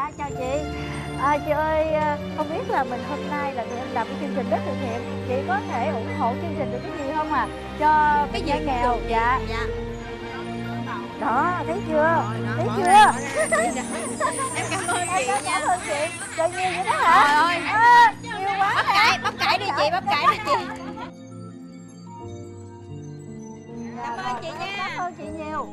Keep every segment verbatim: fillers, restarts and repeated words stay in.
Dạ chào chị. À, chị ơi, không biết là mình hôm nay là tụi em làm cái chương trình rất từ thiện, chị có thể ủng hộ chương trình được cái gì không à? Cho cái gì nghèo. Dạ. Dạ. Đó, thấy chưa? Đó, thấy chưa? Ra, em cảm ơn chị em nha. Cảm ơn chị. Trời nhiều vậy đó hả? Trời ơi. À, nhiều quá. Bắp cải, bắp cải đi chị, bắp cải đi chị. Cảm ơn chị nha. Cảm ơn chị nhiều.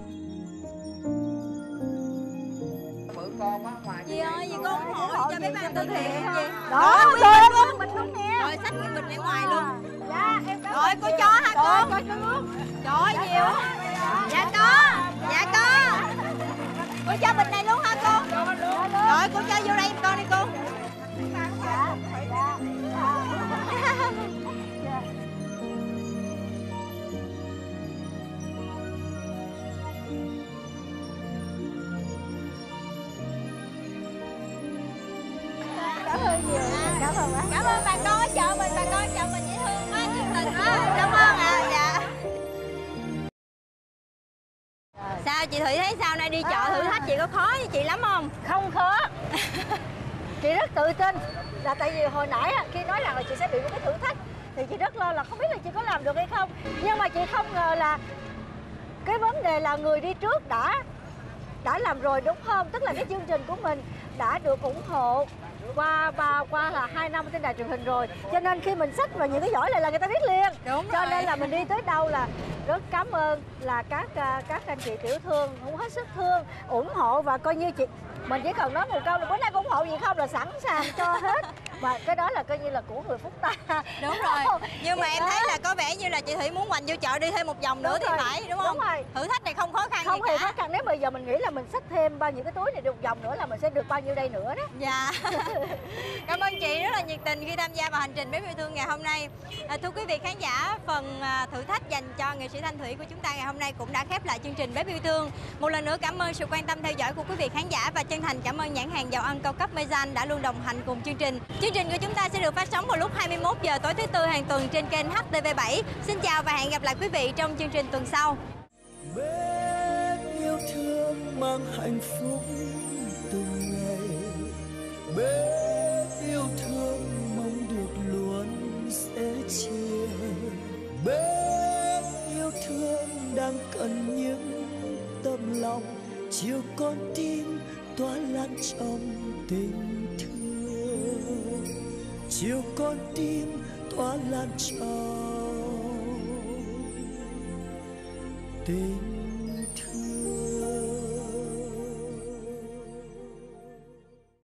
Dì ơi, dì có ủng hộ cho mấy bạn từ thiện không chị? Đó, rồi em ơn mình luôn nè. Rồi xách nguyên bịch ra ngoài luôn. Dạ, em cảm Rồi ơn cô chị. cho hả cô? Rồi, cho luôn. Trời ơi, nhiều. Dạ có, dạ có. Cô cho bịch này luôn hả cô? Rồi cô cho vô đây giùm con đi cô. Dạ, dạ. Cảm ơn nhiều. Cảm ơn quá. Cảm ơn bà con ở chợ mình, bà con ở chợ mình dễ thương quá, nhiệt tình quá. Cảm ơn ạ. Dạ. Sao chị Thủy thấy sao nay đi chợ thử thách chị có khó với chị lắm không? Không khó. Chị rất tự tin là tại vì hồi nãy khi nói rằng là chị sẽ bị một cái thử thách thì chị rất lo là không biết là chị có làm được hay không, nhưng mà chị không ngờ là cái vấn đề là người đi trước đã đã làm rồi, đúng không? Tức là cái chương trình của mình đã được ủng hộ qua ba qua là hai năm trên đài truyền hình rồi, cho nên khi mình xách vào những cái giỏ này là người ta biết liền. Đúng cho rồi. Nên là mình đi tới đâu là rất cảm ơn là các các anh chị tiểu thương cũng hết sức thương, ủng hộ, và coi như chị mình chỉ cần nói một câu là bữa nay có ủng hộ gì không là sẵn sàng cho hết, và cái đó là coi như là của người Phúc ta. Đúng rồi. Nhưng mà em thấy là có vẻ như là chị Thủy muốn hoành vô chợ đi thêm một vòng nữa thì phải, đúng không? Đúng rồi. Thử thách này không khó khăn Không gì hề cả. khó khăn. Nếu bây giờ mình nghĩ là mình xách thêm bao nhiêu cái túi này được một vòng nữa là mình sẽ được bao nhiêu đây nữa đó. Dạ. Cảm ơn chị rất là nhiệt tình khi tham gia vào hành trình bếp yêu thương ngày hôm nay. À, thưa quý vị khán giả, phần à, thử thách dành cho nghệ sĩ Thanh Thủy của chúng ta ngày hôm nay cũng đã khép lại chương trình bếp yêu thương. Một lần nữa cảm ơn sự quan tâm theo dõi của quý vị khán giả và chân thành cảm ơn nhãn hàng dầu ăn cao cấp Mezan đã luôn đồng hành cùng chương trình. Chương trình của chúng ta sẽ được phát sóng vào lúc hai mươi mốt giờ tối thứ tư hàng tuần trên kênh H T V bảy. Xin chào và hẹn gặp lại quý vị trong chương trình tuần sau. Bếp yêu thương mang hạnh phúc từng ngày, bếp yêu thương mong được luôn sẻ chia, bếp yêu thương đang cần những tấm lòng chiều con tim tỏa lan trong tình thương, chiều con tim tỏa lan trong tình